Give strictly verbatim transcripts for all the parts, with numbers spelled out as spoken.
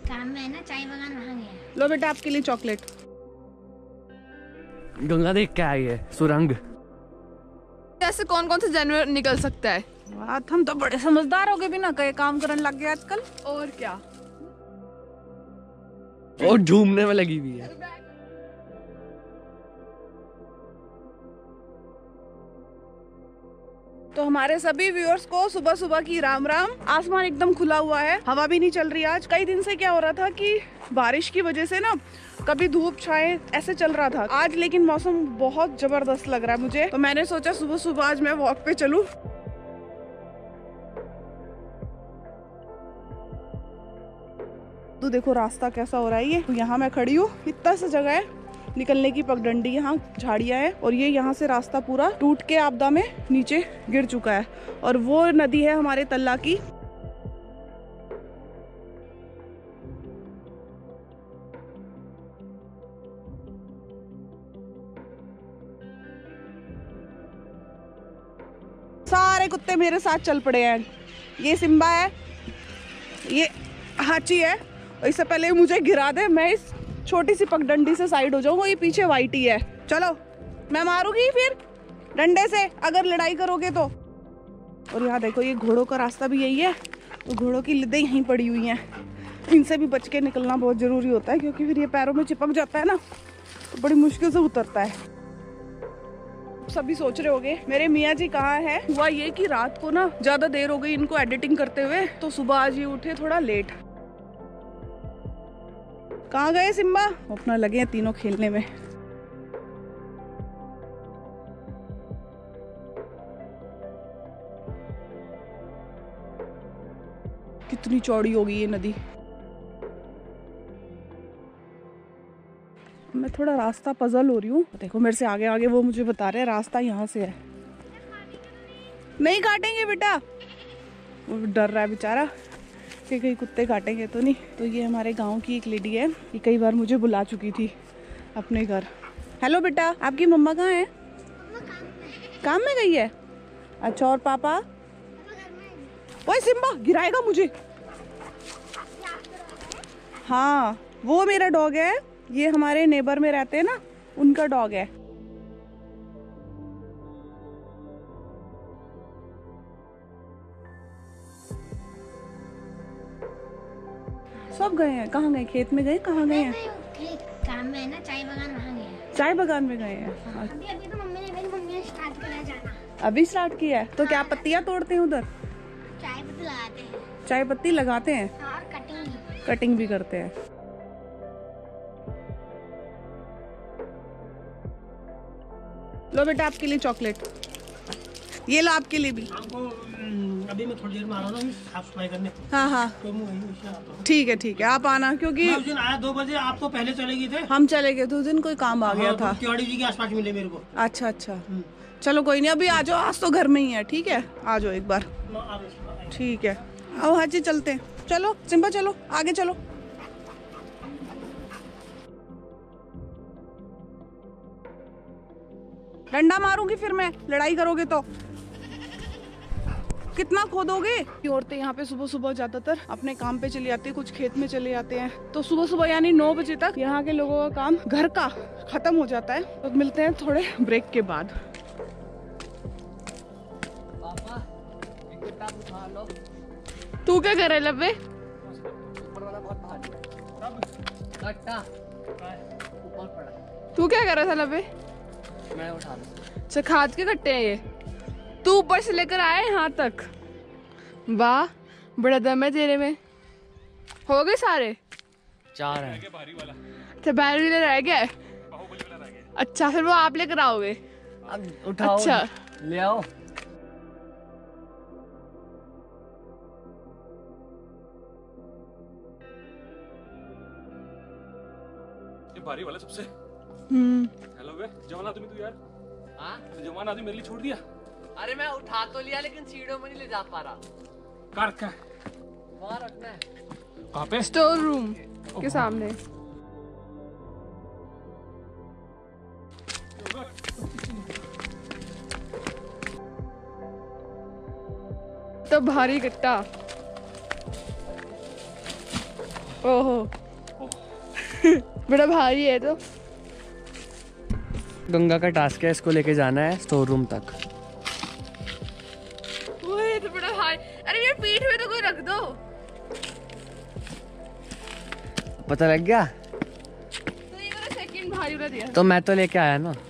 काम में है ना, चाय बगान वहाँ गया। लो बेटा आपके लिए चॉकलेट। गंगा देख के आई है सुरंग। ऐसे कौन कौन से जानवर निकल सकता है? बात हम तो बड़े समझदार हो गए, बिना कहे काम करने लग गए आजकल। और क्या, और झूमने में लगी हुई है। तो हमारे सभी व्यूअर्स को सुबह सुबह की राम राम। आसमान एकदम खुला हुआ है, हवा भी नहीं चल रही आज। कई दिन से क्या हो रहा था कि बारिश की वजह से ना कभी धूप छाए ऐसे चल रहा था। आज लेकिन मौसम बहुत जबरदस्त लग रहा है मुझे, तो मैंने सोचा सुबह सुबह आज मैं वॉक पे चलूं। तो देखो रास्ता कैसा हो रहा है ये। तो यहाँ मैं खड़ी हूँ, इतना सा जगह है निकलने की पगडंडी, यहाँ झाड़ियाँ है और ये यहाँ से रास्ता पूरा टूट के आपदा में नीचे गिर चुका है। और वो नदी है हमारे तल्ला की। सारे कुत्ते मेरे साथ चल पड़े हैं। ये सिम्बा है, ये हाची है। इससे पहले मुझे गिरा दे, मैं इस छोटी सी पगडंडी से साइड हो जाऊंगा। ये पीछे वाइटी है। चलो मैं मारूंगी फिर डंडे से अगर लड़ाई करोगे तो। और यहाँ देखो ये घोड़ों का रास्ता भी यही है, तो घोड़ों की लिदें यहीं पड़ी हुई हैं। इनसे भी बच के निकलना बहुत जरूरी होता है, क्योंकि फिर ये पैरों में चिपक जाता है ना, तो बड़ी मुश्किल से उतरता है। सभी सोच रहे होंगे मेरे मियाँ जी कहाँ है। हुआ ये कि रात को ना ज्यादा देर हो गई इनको एडिटिंग करते हुए, तो सुबह आज ये उठे थोड़ा लेट। कहाँ गए सिम्बा? अपना लगे हैं तीनों खेलने में। कितनी चौड़ी होगी ये नदी। मैं थोड़ा रास्ता पजल हो रही हूँ। देखो मेरे से आगे आगे वो मुझे बता रहे हैं रास्ता यहाँ से है। नहीं काटेंगे बेटा, वो डर रहा है बेचारा कि कहीं कुत्ते काटेंगे तो नहीं। तो ये हमारे गांव की एक लेडी है, ये कई बार मुझे बुला चुकी थी अपने घर। हेलो बेटा, आपकी मम्मा कहाँ है? काम में गई है। अच्छा, और पापा? ओए सिम्बा गिराएगा मुझे। हाँ वो मेरा डॉग है, ये हमारे नेबर में रहते हैं ना, उनका डॉग है। सब गए हैं। कहाँ गए? खेत में गए? कहाँ गए हैं? काम में है ना, चाय बगान वहाँ गया। चाय बगान में गए हैं। अभी अभी तो मम्मी ने मेरी मम्मी ने स्टार्ट किया जाना। अभी स्टार्ट किया है? तो क्या पत्तियाँ तोड़ते हैं उधर? चाय पत्ती लगाते हैं। चाय पत्ती लगाते हैं और कटिंग भी। कटिंग भी करते हैं। लो बेटा आपके लिए चॉकलेट, ये लो आपके लिए भी। अभी मैं थोड़ी देर में आ रहा हूँ साफ सफाई करने। हाँ हाँ तो मैं वहीं से आता हूँ। ठीक है ठीक है, आप आना, क्योंकि मैं उस दिन आया दो बजे, आप तो पहले चले गए थे। हम चले गए थे उस दिन, कोई काम आ गया हाँ, था। तो तिवाड़ी जी के आसपास मिले मेरे को। अच्छा अच्छा, चलो कोई नहीं, अभी आ जाओ, आज तो घर में ही है। ठीक है आ जाओ एक बार। ठीक है आओ हाजी, चलते हैं। चलो सिम्बा चलो आगे चलो। डंडा मारूंगी फिर मैं, लड़ाई करोगे तो। कितना खोदोगे? औरतें यहाँ पे सुबह सुबह ज्यादातर अपने काम पे चली जाती है, कुछ खेत में चले जाते हैं। तो सुबह सुबह यानी नौ बजे तक यहाँ के लोगों का काम घर का खत्म हो जाता है। तो मिलते हैं थोड़े ब्रेक के बाद। तू क्या कर रहा है लब्बे? तू क्या कर रहा था लब्बे? मैं उठा लूं। अच्छा खाद के कट्टे हैं ये, तू ऊपर से लेकर आए यहाँ तक। वाह बड़ा दम है तेरे में। हो गए सारे? चार है। अच्छा बैल व्हीलर रह गया है। अच्छा फिर वो आप लेकर आओगे? अब उठाओ। अच्छा ले आओ। ये भारी वाला सबसे। हम्म हेलो बे, जवान आदमी तू यार। हाँ जवान आदमी मेरे लिए छोड़ दिया। अरे मैं उठा तो लिया, लेकिन सीढ़ियों में नहीं ले जा पा रहा। कहाँ रखा है? वहाँ रखना है। कहाँ पे? स्टोर रूम के सामने। तो भारी कट्टा। ओहो बड़ा भारी है तो। गंगा का टास्क है, इसको लेके जाना है स्टोर रूम तक। ओए तो बड़ा भारी। अरे यार पीठ में तो कोई रख दो। पता लग गया? तो ये वाला सेकंड भारी वाला दिया। तो मैं तो लेके आया ना।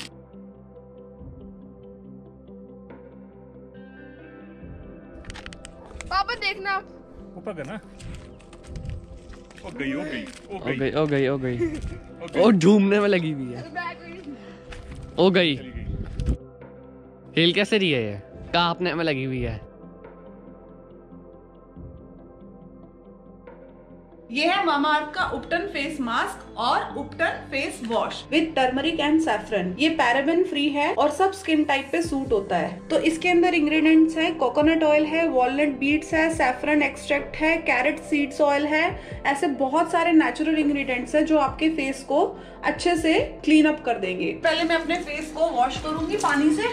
पापा देखना। ऊपर करना। ओ गई ओ गई ओ ओ गई गई ओ गई ओ गई ओ गई। ओ झूमने में लगी हुई है। ओ गई। चली गई। हिल कैसे रही है ये? कांपने में लगी हुई है। ये है मामा अर्थ का उपटन फेस मास्क और Ubtan face wash with turmeric and saffron. ये पैराबेन फ्री है और सब स्किन टाइप पे सूट होता है। तो इसके अंदर इंग्रेडिएंट्स हैं, कोकोनट ऑयल है, वॉलनट बीड्स है, सैफरन एक्सट्रैक्ट है, कैरेट सीड्स ऑयल है। ऐसे बहुत सारे नेचुरल इंग्रेडिएंट्स है जो आपके फेस को अच्छे से क्लीन अप कर देंगे। पहले मैं अपने फेस को वॉश करूंगी पानी से।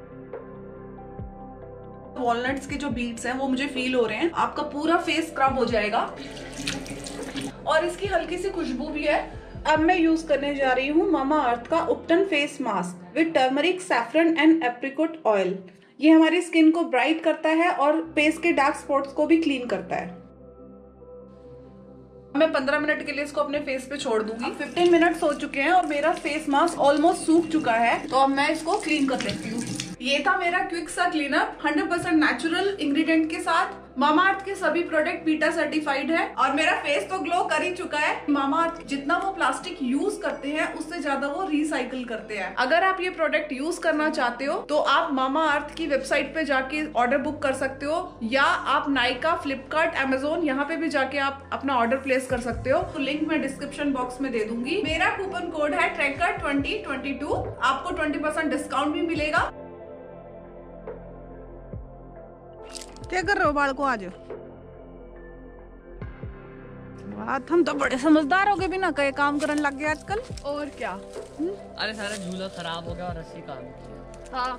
वॉलनट्स के जो बीड्स हैं वो मुझे फील हो रहे हैं। आपका पूरा फेस स्क्रब हो जाएगा और इसकी हल्की सी खुशबू भी है। अब मैं यूज करने जा रही हूँ मामा अर्थ का Ubtan face mask with turmeric, saffron and apricot oil. ये हमारी स्किन को ब्राइट करता है और फेस के डार्क स्पॉट्स को भी क्लीन करता है। मैं पंद्रह मिनट के लिए इसको अपने फेस पे छोड़ दूंगी। पंद्रह मिनट्स हो चुके हैं और मेरा फेस मास्क ऑलमोस्ट सूख चुका है, तो अब मैं इसको क्लीन कर लेती हूँ। ये था मेरा क्विक सा cleanup hundred percent natural ingredient के साथ। मामा अर्थ के सभी प्रोडक्ट पीटा सर्टिफाइड है और मेरा फेस तो ग्लो कर ही चुका है। मामा अर्थ जितना वो प्लास्टिक यूज करते हैं उससे ज्यादा वो रिसाइकिल करते हैं। अगर आप ये प्रोडक्ट यूज करना चाहते हो तो आप मामा अर्थ की वेबसाइट पे जाके ऑर्डर बुक कर सकते हो, या आप नाइका, फ्लिपकार्ट, अमेजोन यहाँ पे भी जाके आप अपना ऑर्डर प्लेस कर सकते हो। तो लिंक मैं डिस्क्रिप्शन बॉक्स में दे दूंगी। मेरा कूपन कोड है ट्रैकर ट्वेंटी ट्वेंटी टू। आपको ट्वेंटी परसेंट डिस्काउंट भी मिलेगा। क्या कर रहे हो बाल को आज? बात हम तो बड़े समझदार हो गए, बिना कहे काम करने लग गए आजकल। और क्या? अरे सारा झूला खराब हो गया और रस्सी काम किया। हाँ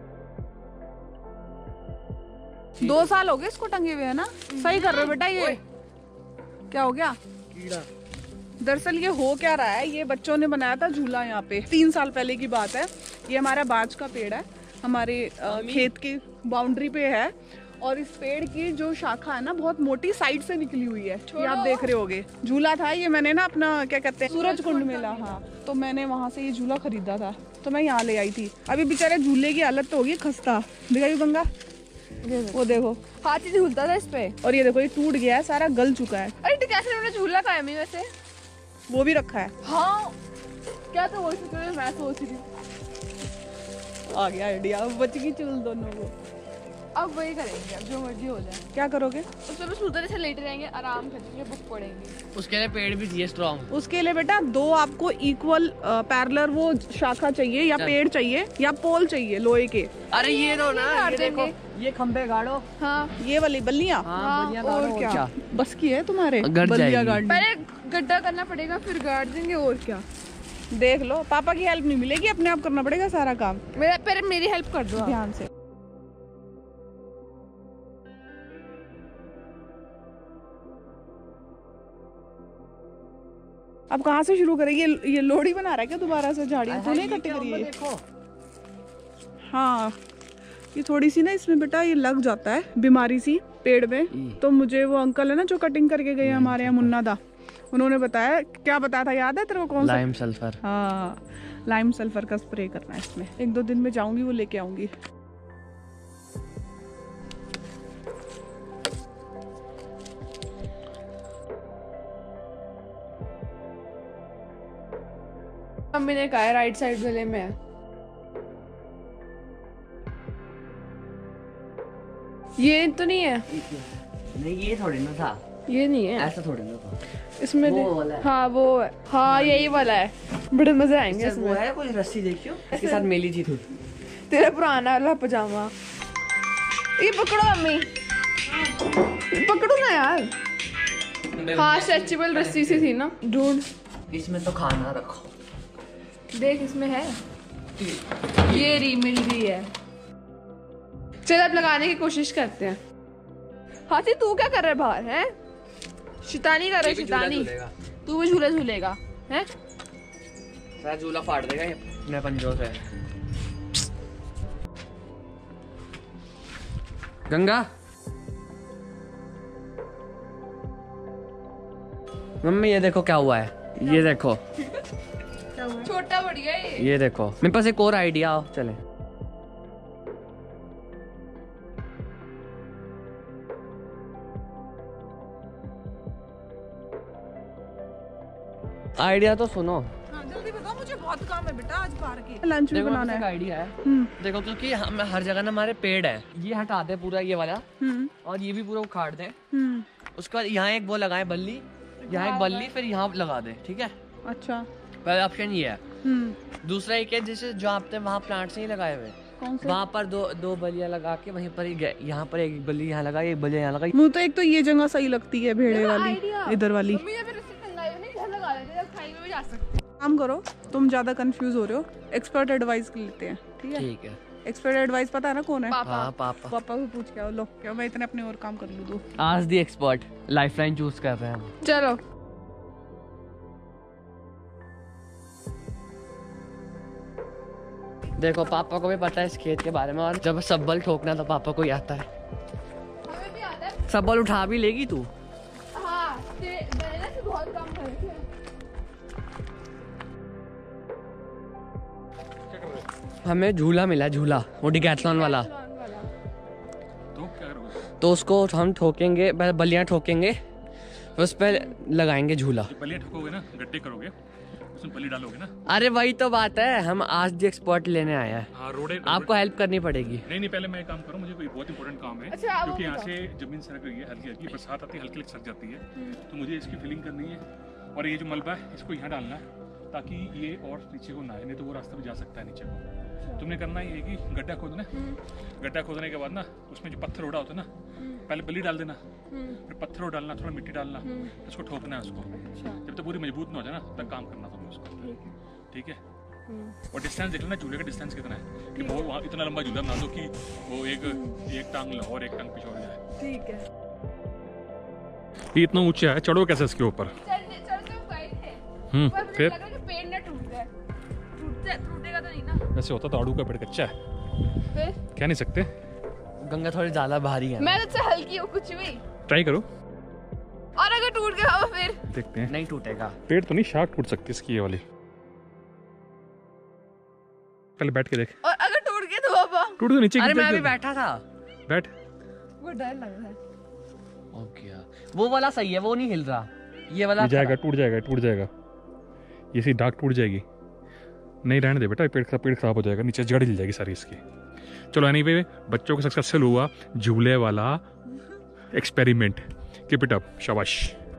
दो साल हो गए इसको टंगे हुए है ना। सही कर रहे हो बेटा। ये क्या हो गया? कीड़ा। दरअसल ये हो क्या रहा है, ये बच्चों ने बनाया था झूला यहाँ पे, तीन साल पहले की बात है। ये हमारा बाज का पेड़ है, हमारे खेत की बाउंड्री पे है और इस पेड़ की जो शाखा है ना बहुत मोटी साइड से निकली हुई है। ये आप देख रहे होगे। झूला था ये, मैंने ना अपना क्या कहते हैं सूरज कुंड मेला, हाँ, तो मैंने वहाँ से ये झूला खरीदा था तो मैं यहाँ ले आई थी। अभी बेचारे झूले की हालत तो होगी खस्ता। दिखाई गंगा, वो देखो हाथी झूलता था इस पे और ये देखो ये टूट गया है, सारा गल चुका है। अरे तो कैसे उन्होंने झूला खाया? मैं वैसे वो भी रखा है। हाँ क्या तो वो मैं सोच रही हूँ। आ गया आइडिया, बच गई चूल दोनों को। अब वही करेंगे, अब जो मर्जी हो जाए। क्या करोगे? उसमें बस उधर से लेटे रहेंगे, आराम करेंगे, बुक पढ़ेंगे। उसके लिए पेड़ भी चाहिए स्ट्रॉन्ग। उसके लिए बेटा दो आपको इक्वल पैरेलल वो शाखा चाहिए, या पेड़ चाहिए या पोल चाहिए लोहे के। अरे ये दो ना, ये देखो ये खंबे गाड़ो। हाँ ये वाली बल्लियाँ। हाँ, बल्लियाँ गाड़ो। और क्या? क्या बस की है तुम्हारे गड़ बल्लियाँ जाएगी। गाड़नी? पहले गड्ढा करना पड़ेगा फिर गाड़ देंगे। और क्या? देख लो, पापा की हेल्प नहीं मिलेगी, अपने आप करना पड़ेगा सारा काम। मेरा पहले मेरी हेल्प कर दो ध्यान से। अब कहाँ से शुरू करें? ये ये लोड़ी बना रहा है क्या दोबारा से? झाड़ी तो नहीं कटी करी है। हाँ ये थोड़ी सी ना इसमें बेटा ये लग जाता है बीमारी सी पेड़ में। तो मुझे वो अंकल है ना जो कटिंग करके गए हमारे यहाँ, मुन्ना दा, उन्होंने बताया, क्या बताया था याद है तेरे को? कौन सा? Lime sulphur. हाँ लाइम सल्फर का स्प्रे करना है इसमें। एक दो दिन में जाऊंगी वो लेके आऊंगी। मम्मी ने कहा है राइट साइड गले में है। ये तो नहीं है? नहीं ये थोड़ी ना था, ये नहीं है, ऐसा थोड़ी ना था। इसमें वो वाला है। हाँ वो है, हाँ यही वाला है। बड़े मजे आएंगे इसमें। वो है कोई रस्सी देखियो, इसके साथ मेली थी। तेरा पुराना वाला पजामा। ये पकड़ो मम्मी, पकड़ो ना यार। हाँ स्ट्रेचेबल रस्सी सी थी ना। ढूंढ, इसमें तो खाना रखो। देख इसमें है, ये री मिल रही है। चल अब लगाने की कोशिश करते हैं। हाथी तू क्या कर रहा है बाहर है? शैतानी कर रहे शैतानी। तू भी झूले झूलेगा हैं? सारा झूला फाड़ देगा ये अपने पंजों से। गंगा मम्मी ये देखो क्या हुआ है, ये देखो छोटा बढ़िया ये। ये देखो मेरे पास एक और आइडिया, आओ चले। आइडिया तो सुनो। हाँ, जल्दी बताओ, मुझे बहुत काम है बेटा आज पार्क के लंच भी देखो बनाना है। आइडिया है, देखो क्योंकि हम हर जगह ना हमारे पेड़ है, ये हटा दे पूरा ये वाला और ये भी पूरा उखाड़ दे। उसके बाद यहाँ एक वो लगाए बल्ली, यहाँ एक बल्ली, फिर यहाँ लगा दे, ठीक है। अच्छा पहला ऑप्शन ये है। दूसरा एक है जैसे जो आपने वहाँ प्लांट्स नहीं लगाए हुए, वहाँ पर दो दो बलियाँ लगा के वहीं पर ही, यहाँ पर एक बल्ली यहाँ लगाई, एक बल्ली यहाँ लगाई। मुझे तो एक तो ये जगह सही लगती है भेड़े वाली, इधर वाली। काम करो, तुम ज्यादा कंफ्यूज हो रहे हो, एक्सपर्ट एडवाइस लेते हैं, ठीक है। ठीक है, एक्सपर्ट एडवाइस पता है ना कौन है? पापा। हाँ पापा। पापा को पूछ के आओ। लो क्या मैं इतने अपने और काम कर लूँ तो। आज दी एक्सपर्ट लाइफलाइन चूज कर रहे हैं हम। चलो देखो पापा को भी पता है इस खेत के बारे में, और जब सब्बल ठोकना तो पापा को ही आता है। हमें भी आता है। सब्बल उठा भी लेगी तू? हाँ, ते- मैंने ना से बहुत काम कर रखे हैं। हमें झूला मिला, झूला वो डिकैथलॉन वाला। तो क्या करोगे? तो उसको हम ठोकेंगे, बलियां ठोकेंगे, उस पर लगाएंगे झूला। बलियाँ ठोकोगे ना, गट्टे करोगे, उसमें बलि डालोगे ना। अरे वही तो बात है, हम आज दी एक्सपर्ट लेने आए हैं। हाँ, रोडे आपको हेल्प करनी पड़ेगी। नहीं नहीं, पहले मैं एक काम करूँ, मुझे कोई बहुत इंपॉर्टेंट काम है। अच्छा, क्योंकि यहाँ से जमीन सरक रही है, हल्की हल्की बरसात आती है, हल्की हल्की सरक जाती है, तो मुझे इसकी फिलिंग करनी है। और ये जो मलबा है इसको यहाँ डालना है ताकि ये और नीचे को ना आए, नहीं तो वो रास्ता भी जा सकता है नीचे को। तुमने करना ये कि गड्ढा खोदना, गड्ढा खोदने के बाद ना उसमें जो पत्थर उड़ा होता है ना, पहले बलि डाल देना, फिर पत्थर उड़ डालना, थोड़ा मिट्टी डालना, उसको ठोकना है उसको। जब तक पूरी मजबूत ना हो जाए ना तब काम करना तुम्हें उसको, ठीक है। और डिस्टेंस देख लेना, झूले का डिस्टेंस कितना है, कि बहुत वहाँ इतना लंबा झूला बना दो कि वो एक एक टांग लो और एक टांग पीछे हो जाए। ठीक है। ये इतना ऊंचा है, चढ़ो कैसे इसके ऊपर? चढ़ने चढ़ते हुए गए थे, हम्म, पर मुझे फिर लगा कि पेड़ ना टूट जाए। टूटते टूटेगा तो नहीं ना? वैसे होता तो आड़ू का पेड़ कच्चा है, फिर कह नहीं सकते। गंगा थोड़ी ज्यादा भारी है। मैं तो हल्की हूँ, कुछ भी। ट्राई करो, और अगर टूट गया हो फिर? देखते हैं। नहीं टूटेगा। पेड़ तो नहीं, शाख टूट सकती है इसकी ये वाली। पहले बैठ के देख। और अगर टूट गया तो पापा? टूट तो नीचे अरे गिर मैं अभी जाएगी। बैठा था। बैठ। वो डर लग रहा है। ओके, वो वाला सही है, वो नहीं हिल रहा, ये वाला ये जाएगा, टूट जाएगा, टूट जाएगा, ये सी डाक टूट जाएगी। नहीं रहने दे बेटा, पेड़ का पेड़ खराब हो जाएगा, नीचे जड़ हिल जाएगी सारी इसकी। चलो एनीवे, बच्चों को सक्सेसफुल हुआ झूले वाला एक्सपेरिमेंट। कीप इट अप, शाबाश।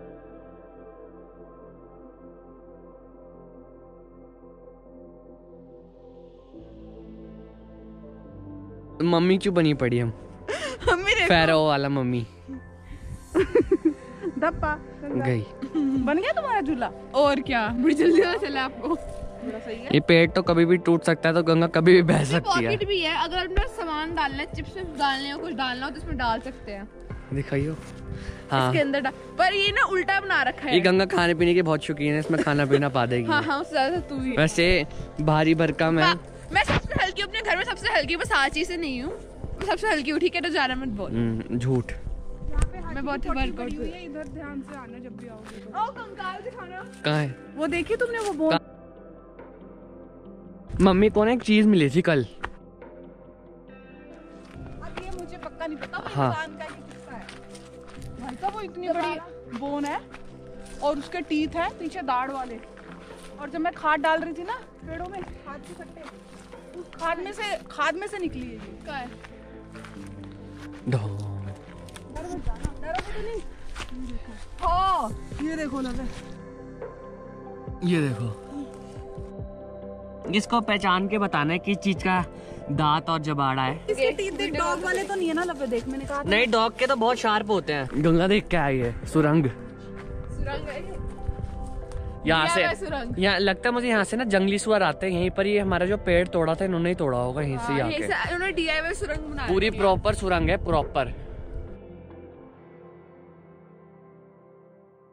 मम्मी क्यों बनी पड़ी हम? मेरे फेरो वाला मम्मी धप्पा गई। बन गया तुम्हारा झूला? और क्या, बड़ी जल्दी पता चला आपको। बड़ा सही है। ये पेड़ तो कभी भी टूट सकता है, तो गंगा कभी भी बह सकती है। पॉकेट भी है, अगर अपना सामान डालना है, चिप्स डालने हो, कुछ डालना हो तो इसमें डाल सकते हैं। दिखाइयो। हाँ, इसके अंदर डाल, पर ये ना उल्टा बना रखा है। ये गंगा खाने पीने की बहुत शौकीन है, इसमें खाना पीना पा देगी। हाँ हाँ, उससे ज्यादा तू ही है। वैसे भारी भरकम है। मैं सबसे हल्की हूँ अपने घर में, सबसे हल्की, बस आज चीज से नहीं हूँ, मैं सबसे हल्की हूँ, ठीक है? तो ज्यादा मत बोल। हम्म, झूठ। मैं बहुत वर्कआउट हुई है, इधर ध्यान से आना जब भी आओगे तो। ओ कंकाल दिखाना। कहाँ है? वो देखी तुमने वो बोन? मम्मी को ना एक चीज मिली थी कल। अब ये मुझे पक्का नहीं पता, वो हाँ। इंसान का ही किस्सा है। भाई साहब वो इतनी बड़ी बोन है और उसके टीथ है पीछे दाढ़ वाले। और जब मैं खाद डाल रही थी ना पेड़ों में, खाद के कट्टे, उस खाद में से खाद में से निकली है ये। क्या है? धो। डर मत जाना, डरोगे तो नहीं। हाँ, ये देखो लगे, ये देखो, इसको पहचान के बताना है किस चीज का दांत और जबाड़ा है। इसके टीथ देख, डॉग वाले तो नहीं है ना लगे, देख मैंने कहा था। नहीं, डॉग के तो बहुत शार्प होते हैं। गंगा देख क्या है ये सुरंग। सुरंग है ये। यहाँ क्या है से सुरंग? यहाँ लगता है मुझे, यहाँ से ना जंगली सुअर आते हैं यहीं पर। ये हमारा जो पेड़ तोड़ा था इन्होंने ही तोड़ा होगा यहीं से हाँ, आके। यहीं से उन्होंने डीआईवाई सुरंग बनाई पूरी है। प्रॉपर सुरंग है, प्रॉपर।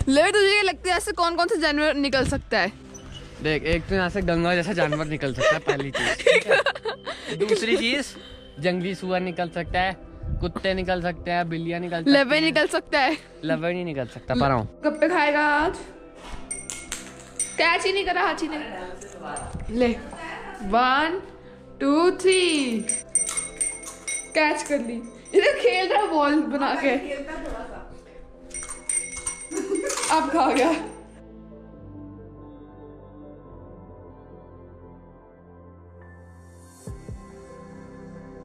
ले तुझे ये लगता है ऐसे कौन कौन सा जानवर निकल सकता है? देख, एक तो यहाँ से गंगा जैसा जानवर निकल सकता है, पहली चीज, ठीक है? दूसरी चीज, जंगली सुअर निकल सकता है, कुत्ते निकल सकते हैं, बिल्लियां निकल सकती हैं। लवे निकल सकता है। लवे नहीं निकल सकता, पर हूँ गप्पे खाएगा आज? कैच ही नहीं करा हाची ने। ले, वन टू थ्री, कैच कर ली। इधर खेल रहा बॉल बना के, अब खा गया।